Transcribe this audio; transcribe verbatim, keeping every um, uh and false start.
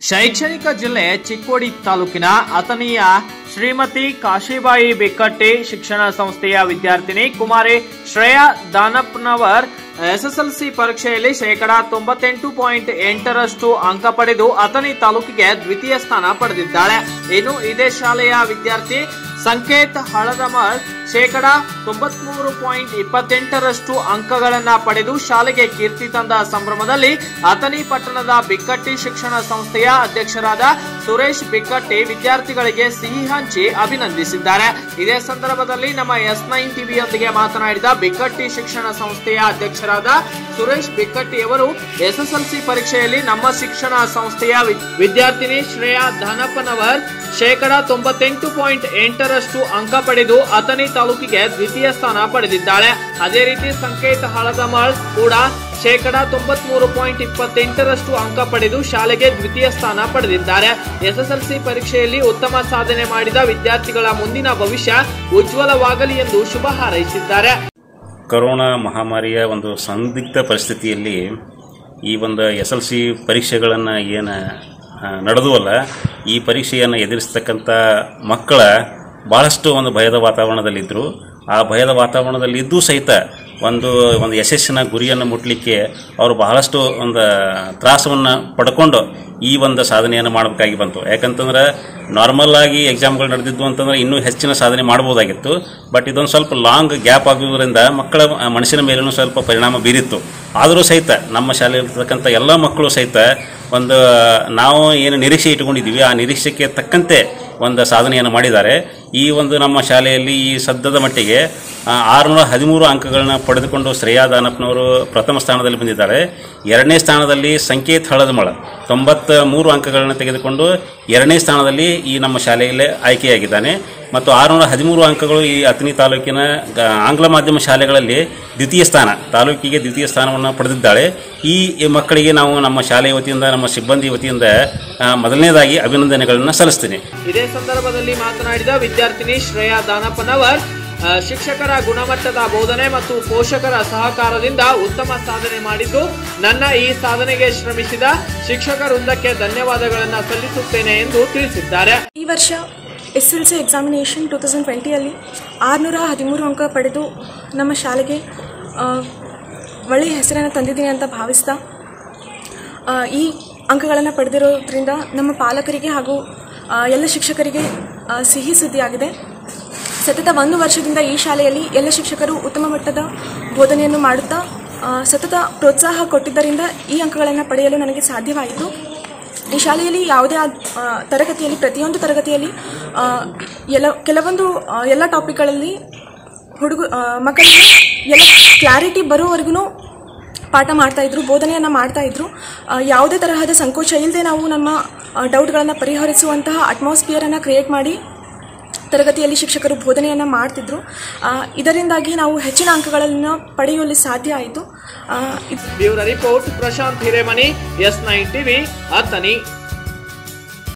ಶೈಕ್ಷಣಿಕ ಜಿಲ್ಲೆ ಚಿಕ್ಕೋಡಿ ತಾಲೂಕಿನ ಅಥಣಿಯ ಶ್ರೀಮತಿ ಕಾಶಿಬಾಯಿ ಬಿಕ್ಕಟ್ಟಿ ಶಿಕ್ಷಣ ಸಂಸ್ಥೆಯ ವಿದ್ಯಾರ್ಥಿನಿ ಕುಮಾರಿ ಶ್ರೇಯಾ ದಾನಪ್ಪನವರ್ ಎಸ್ಎಸ್ಎಲ್ಸಿ ಪರೀಕ್ಷೆಯಲ್ಲಿ ಶೇಕಡಾ ತೊಂಬತ್ತೆಂಟು ಪಾಯಿಂಟ್ ಎಂಟರಷ್ಟು ಅಂಕ ಪಡೆದು ಅಥಣಿ ತಾಲೂಕಿಗೆ ದ್ವಿತೀಯ ಸ್ಥಾನ ಪಡೆದಿದ್ದಾಳೆ. ಇನ್ನು ಇದೇ ಶಾಲೆಯ ವಿದ್ಯಾರ್ಥಿ ಸಂಕೇತ್ ಹಳದಮರ್ ಶೇಕಡಾ ತೊಂಬತ್ಮೂರು ಪಾಯಿಂಟ್ ಇಪ್ಪತ್ತೆಂಟರಷ್ಟು ಅಂಕಗಳನ್ನ ಪಡೆದು ಶಾಲೆಗೆ ಕೀರ್ತಿ ತಂದ ಸಂಭ್ರಮದಲ್ಲಿ ಅಥಣಿ ಪಟ್ಟಣದ ಬಿಕ್ಕಟ್ಟಿ ಶಿಕ್ಷಣ ಸಂಸ್ಥೆಯ ಅಧ್ಯಕ್ಷರಾದ ಸುರೇಶ್ ಬಿಕ್ಕಟ್ಟಿ ವಿದ್ಯಾರ್ಥಿಗಳಿಗೆ ಸಿಹಿ ಹಂಚಿ ಅಭಿನಂದಿಸಿದ್ದಾರೆ. ಇದೇ ಸಂದರ್ಭದಲ್ಲಿ ನಮ್ಮ ಎಸ್ ನೈನ್ ಟಿವಿಯೊಂದಿಗೆ ಮಾತನಾಡಿದ ಬಿಕ್ಕಟ್ಟಿ ಶಿಕ್ಷಣ ಸಂಸ್ಥೆಯ ಅಧ್ಯಕ್ಷರಾದ ಸುರೇಶ್ ಬಿಕ್ಕಟ್ಟಿ ಅವರು ಎಸ್ಎಸ್ಎಲ್ಸಿ ಪರೀಕ್ಷೆಯಲ್ಲಿ ನಮ್ಮ ಶಿಕ್ಷಣ ಸಂಸ್ಥೆಯ ವಿದ್ಯಾರ್ಥಿನಿ ಶ್ರೇಯಾ ದಾನಪ್ಪನವರ್ ಶೇಕಡಾ ತೊಂಬತ್ತೆಂಟು ಪಾಯಿಂಟ್ ಎಂಟರಷ್ಟು ಅಂಕ ಪಡೆದು ಅಥಣಿ ತಾಲೂಕಿಗೆ ದ್ವಿತೀಯ ಸ್ಥಾನ ಪಡೆದಿದ್ದಾಳೆ. ಅದೇ ರೀತಿ ಸಂಕೇತ್ ಹಳದಮಳ್ ಕೂಡ ಶೇಕಡಾ ತೊಂಬತ್ಮೂರು ಪಾಯಿಂಟ್ ಇಪ್ಪತ್ತೆಂಟರಷ್ಟು ಅಂಕ ಪಡೆದು ಶಾಲೆಗೆ ದ್ವಿತೀಯ ಸ್ಥಾನ ಪಡೆದಿದ್ದಾರೆ. ಎಸ್ಎಸ್ಎಲ್ಸಿ ಪರೀಕ್ಷೆಯಲ್ಲಿ ಉತ್ತಮ ಸಾಧನೆ ಮಾಡಿದ ವಿದ್ಯಾರ್ಥಿಗಳ ಮುಂದಿನ ಭವಿಷ್ಯ ಉಜ್ವಲವಾಗಲಿ ಎಂದು ಶುಭ ಹಾರೈಸಿದ್ದಾರೆ. ಕೊರೋನಾ ಮಹಾಮಾರಿಯ ಒಂದು ಸಂದಿಗ್ಧ ಪರಿಸ್ಥಿತಿಯಲ್ಲಿ ಈ ಒಂದು ಎಸ್ ಎಲ್ ಸಿ ಪರೀಕ್ಷೆಗಳನ್ನು ಏನು ನಡೆದುವಲ್ಲ, ಈ ಪರೀಕ್ಷೆಯನ್ನು ಎದುರಿಸ್ತಕ್ಕಂಥ ಮಕ್ಕಳ ಭಾಳಷ್ಟು ಒಂದು ಭಯದ ವಾತಾವರಣದಲ್ಲಿದ್ದರು. ಆ ಭಯದ ವಾತಾವರಣದಲ್ಲಿದ್ದೂ ಸಹಿತ ಒಂದು ಒಂದು ಯಶಸ್ಸಿನ ಗುರಿಯನ್ನು ಮುಟ್ಟಲಿಕ್ಕೆ ಅವರು ಬಹಳಷ್ಟು ಒಂದು ತ್ರಾಸವನ್ನು ಪಡ್ಕೊಂಡು ಈ ಒಂದು ಸಾಧನೆಯನ್ನು ಮಾಡಬೇಕಾಗಿ ಬಂತು. ಯಾಕಂತಂದ್ರೆ ನಾರ್ಮಲ್ ಆಗಿ ಎಕ್ಸಾಮ್ಗಳು ನಡೆದಿದ್ದು ಅಂತಂದ್ರೆ ಇನ್ನೂ ಹೆಚ್ಚಿನ ಸಾಧನೆ ಮಾಡ್ಬೋದಾಗಿತ್ತು. ಬಟ್ ಇದೊಂದು ಸ್ವಲ್ಪ ಲಾಂಗ್ ಗ್ಯಾಪ್ ಆಗುವುದರಿಂದ ಮಕ್ಕಳ ಮನಸ್ಸಿನ ಮೇಲೂ ಸ್ವಲ್ಪ ಪರಿಣಾಮ ಬೀರಿತ್ತು. ಆದರೂ ಸಹಿತ ನಮ್ಮ ಶಾಲೆಯಲ್ಲಿರ್ತಕ್ಕಂಥ ಎಲ್ಲ ಮಕ್ಕಳು ಸಹಿತ ಒಂದು ನಾವು ಏನು ನಿರೀಕ್ಷೆ ಇಟ್ಕೊಂಡಿದ್ದೀವಿ ಆ ನಿರೀಕ್ಷೆಗೆ ತಕ್ಕಂತೆ ಒಂದು ಸಾಧನೆಯನ್ನು ಮಾಡಿದ್ದಾರೆ. ಈ ಒಂದು ನಮ್ಮ ಶಾಲೆಯಲ್ಲಿ ಈ ಸದ್ಯದ ಮಟ್ಟಿಗೆ ಆರುನೂರ ಹದಿಮೂರು ಅಂಕಗಳನ್ನ ಪಡೆದುಕೊಂಡು ಶ್ರೇಯಾ ದಾನಪ್ಪನವರು ಪ್ರಥಮ ಸ್ಥಾನದಲ್ಲಿ ಬಂದಿದ್ದಾರೆ. ಎರಡನೇ ಸ್ಥಾನದಲ್ಲಿ ಸಂಕೇತ್ ಹಳದಮಳ ತೊಂಬತ್ತ ಮೂರು ಅಂಕಗಳನ್ನು ತೆಗೆದುಕೊಂಡು ಎರಡನೇ ಸ್ಥಾನದಲ್ಲಿ ಈ ನಮ್ಮ ಶಾಲೆಯಲ್ಲೇ ಆಯ್ಕೆಯಾಗಿದ್ದಾನೆ. ಮತ್ತು ಆರುನೂರ ಹದಿಮೂರು ಅಂಕಗಳು ಈ ಅಥಣಿ ತಾಲೂಕಿನ ಆಂಗ್ಲ ಮಾಧ್ಯಮ ಶಾಲೆಗಳಲ್ಲಿ ದ್ವಿತೀಯ ಸ್ಥಾನ ತಾಲೂಕಿಗೆ ದ್ವಿತೀಯ ಸ್ಥಾನವನ್ನು ಪಡೆದಿದ್ದಾಳೆ. ಈ ಮಕ್ಕಳಿಗೆ ನಾವು ನಮ್ಮ ಶಾಲೆಯ ವತಿಯಿಂದ ನಮ್ಮ ಸಿಬ್ಬಂದಿ ವತಿಯಿಂದ ಮೊದಲನೇದಾಗಿ ಅಭಿನಂದನೆಗಳನ್ನು ಸಲ್ಲಿಸ್ತೀನಿ. ಇದೇ ಸಂದರ್ಭದಲ್ಲಿ ಮಾತನಾಡಿದ ವಿದ್ಯಾರ್ಥಿನಿ ಶ್ರೇಯಾ ದಾನಪ್ಪನವರ್ ಶಿಕ್ಷಕರ ಗುಣಮಟ್ಟದ ಬೋಧನೆ ಮತ್ತು ಪೋಷಕರ ಸಹಕಾರದಿಂದ ಉತ್ತಮ ಸಾಧನೆ ಮಾಡಿದ್ದು ನನ್ನ ಈ ಸಾಧನೆಗೆ ಶ್ರಮಿಸಿದ ಶಿಕ್ಷಕ ವೃಂದಕ್ಕೆ ಧನ್ಯವಾದಗಳನ್ನು ಸಲ್ಲಿಸುತ್ತೇನೆ ಎಂದು ತಿಳಿಸಿದ್ದಾರೆ. ಈ ವರ್ಷ S L C examination two thousand ಟ್ವೆಂಟಿಯಲ್ಲಿ ಆರುನೂರ ಹದಿಮೂರು ಅಂಕ ಪಡೆದು ನಮ್ಮ ಶಾಲೆಗೆ ಒಳ್ಳೆಯ ಹೆಸರನ್ನು ತಂದಿದ್ದೀನಿ ಅಂತ ಭಾವಿಸ್ತಾ ಈ ಅಂಕಗಳನ್ನು ಪಡೆದಿರೋದ್ರಿಂದ ನಮ್ಮ ಪಾಲಕರಿಗೆ ಹಾಗೂ ಎಲ್ಲ ಶಿಕ್ಷಕರಿಗೆ ಸಿಹಿ ಸುದ್ದಿಯಾಗಿದೆ. ಸತತ ಒಂದು ವರ್ಷದಿಂದ ಈ ಶಾಲೆಯಲ್ಲಿ ಎಲ್ಲ ಶಿಕ್ಷಕರು ಉತ್ತಮ ಮಟ್ಟದ ಬೋಧನೆಯನ್ನು ಮಾಡುತ್ತಾ ಸತತ ಪ್ರೋತ್ಸಾಹ ಕೊಟ್ಟಿದ್ದರಿಂದ ಈ ಅಂಕಗಳನ್ನು ಪಡೆಯಲು ನನಗೆ ಸಾಧ್ಯವಾಯಿತು. ಈ ಶಾಲೆಯಲ್ಲಿ ಯಾವುದೇ ತರಗತಿಯಲ್ಲಿ ಪ್ರತಿಯೊಂದು ತರಗತಿಯಲ್ಲಿ ಎಲ್ಲ ಕೆಲವೊಂದು ಎಲ್ಲ ಟಾಪಿಕ್ಗಳಲ್ಲಿ ಹುಡುಗ ಮಕ್ಕಳಿಗೆ ಎಲ್ಲ ಕ್ಲಾರಿಟಿ ಬರೋವರೆಗೂ ಪಾಠ ಮಾಡ್ತಾಯಿದ್ರು, ಬೋಧನೆಯನ್ನು ಮಾಡ್ತಾಯಿದ್ರು. ಯಾವುದೇ ತರಹದ ಸಂಕೋಚ ಇಲ್ಲದೆ ನಾವು ನಮ್ಮ ಡೌಟ್ಗಳನ್ನು ಪರಿಹರಿಸುವಂತಹ ಅಟ್ಮಾಸ್ಫಿಯರನ್ನು ಕ್ರಿಯೇಟ್ ಮಾಡಿ ತರಗತಿಯಲ್ಲಿ ಶಿಕ್ಷಕರು ಬೋಧನೆಯನ್ನು ಮಾಡ್ತಿದ್ರು. ಇದರಿಂದಾಗಿ ನಾವು ಹೆಚ್ಚಿನ ಅಂಕಗಳನ್ನು ಪಡೆಯಲು ಸಾಧ್ಯ ಆಯಿತು. Bureau report Prashant Hiremani, S nine TV, Athani.